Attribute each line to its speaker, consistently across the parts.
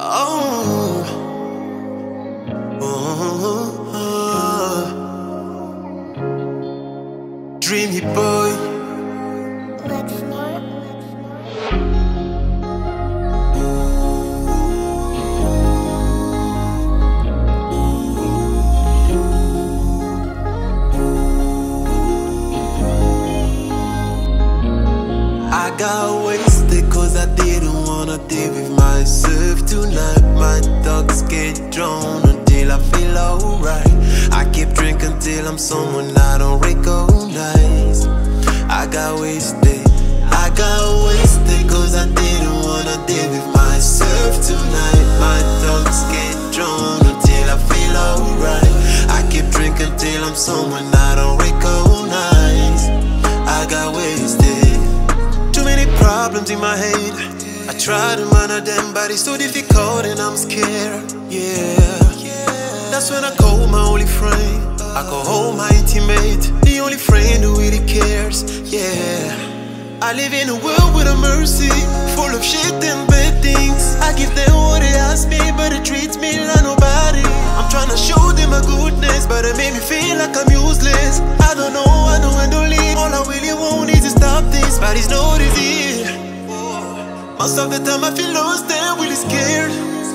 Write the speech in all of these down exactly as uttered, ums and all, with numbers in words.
Speaker 1: Oh, oh, oh. Dreamy boy. I got wasted cause I didn't wanna deal with myself tonight. My thoughts get drawn until I feel alright. I keep drinking till I'm someone I don't recognize. I got wasted, I got wasted cause I didn't wanna deal with myself tonight. My thoughts get drawn until I feel alright. I keep drinking till I'm someone I don't recognize. I got wasted. Too many problems in my head. I try to manage them, but it's too difficult and I'm scared. Yeah, that's when I call my only friend. I call home my intimate, the only friend who really cares. Yeah, I live in a world with a mercy, full of shit and bad things. I give them what they ask me, but it treats me like nobody. I'm trying to show them my goodness, but it made me feel like I'm useless. I don't know, I know I don't leave. All I really want is to stop this, but it's not easy. Most of the time I feel lost and really scared.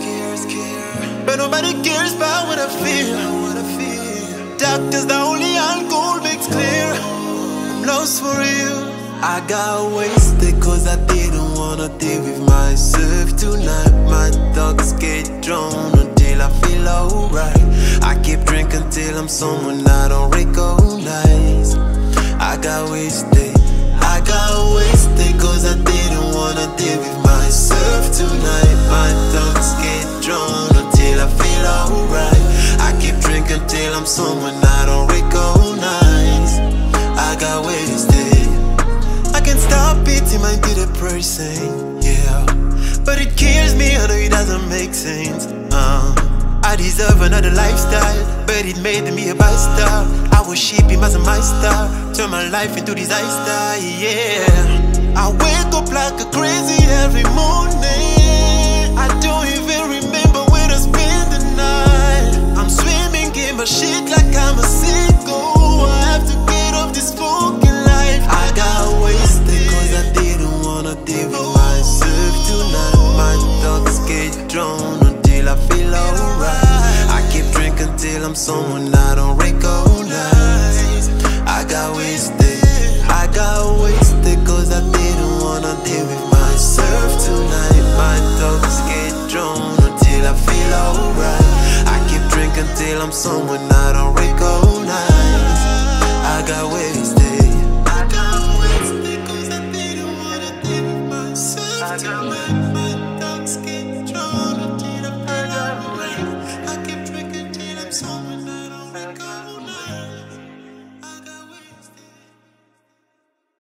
Speaker 1: But nobody cares about what I feel. Doctors, the only alcohol makes clear I'm lost for real. I got wasted cause I didn't wanna deal with myself tonight. My thoughts get drawn until I feel alright. I keep drinking till I'm someone I don't recognize. I got wasted, I got wasted cause I didn't wanna deal with myself tonight. My thoughts get drawn until I feel alright. I keep drinking till I'm someone I don't recognize. I got wasted. I can't stop beating my depression, yeah, but it kills me, I know it doesn't make sense. uh, I deserve another lifestyle, but it made me a bastard. I was shipping as a master, turn my life into disaster, yeah. I wake up like a crazy every morning. I don't even remember where to spend the night. I'm swimming in my shit like I'm a sicko. I have to get off this fucking life. I got wasted cause I didn't wanna deal with myself tonight. My thoughts get drawn until I feel alright. I keep drinking till I'm someone I don't recognize. I got wasted, I got wasted cause I didn't wanna deal with myself tonight. My thoughts get drawn until I feel alright. I keep drinking till I'm someone I don't recognize. I got wasted, I got wasted cause I didn't wanna deal with myself tonight.